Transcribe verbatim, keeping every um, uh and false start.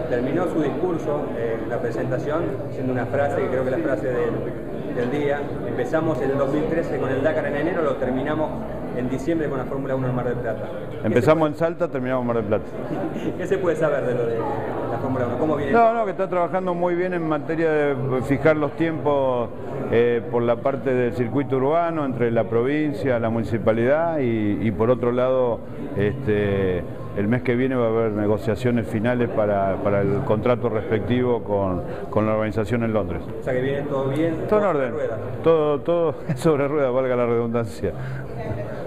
terminó su discurso, eh, la presentación, siendo una frase que creo que es la frase del, del día. Empezamos el dos mil trece con el Dakar en enero, lo terminamos en diciembre con la Fórmula uno en Mar del Plata. Empezamos en Salta, terminamos en Mar del Plata. ¿Qué se puede saber de lo de la Fórmula uno? ¿Cómo viene? No, no, que está trabajando muy bien en materia de fijar los tiempos eh, por la parte del circuito urbano, entre la provincia, la municipalidad y, y por otro lado, este, el mes que viene va a haber negociaciones finales para, para el contrato respectivo con, con la organización en Londres. O sea que viene todo bien. Todo en orden, todo, todo sobre ruedas, valga la redundancia.